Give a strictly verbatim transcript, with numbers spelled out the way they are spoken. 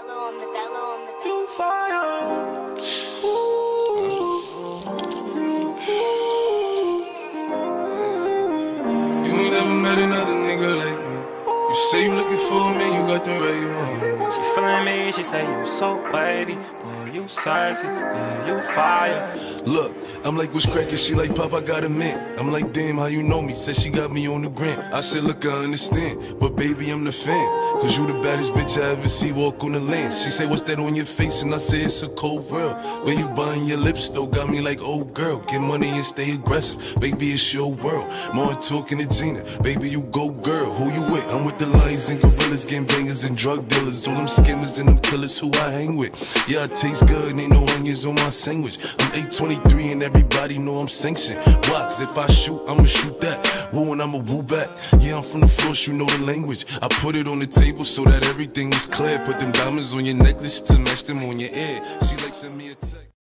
You fire. You ain't never met another nigga like me. You say you looking for me, you got the right one. She feeling me, she say you so wavy. Boy, you sexy, yeah, you fire. Look, I'm like, what's crackin'? She like, Pop, I got a mint. I'm like, damn, how you know me? Said she got me on the gram. I said, look, I understand, but baby, I'm the fan. Cause you the baddest bitch I ever see walk on the land. She say, what's that on your face? And I say, it's a cold world. When you buying your lips, though, got me like, oh girl, get money and stay aggressive. Baby, it's your world. More talking to Gina. Baby, you go girl. Who you with? I'm with the lions and gorillas, gang bangers and drug dealers. All them skimmers and them killers who I hang with. Yeah, I taste good, ain't no onions on my sandwich. I'm eight twenty-three and everybody know I'm sanctioned. Why? Cause if I shoot, I'ma shoot that. Woo and I'ma woo back. Yeah, I'm from the floor, you know the language. I put it on the table so that everything was clear. Put them diamonds on your necklace to match them on your ear. She like send me a text.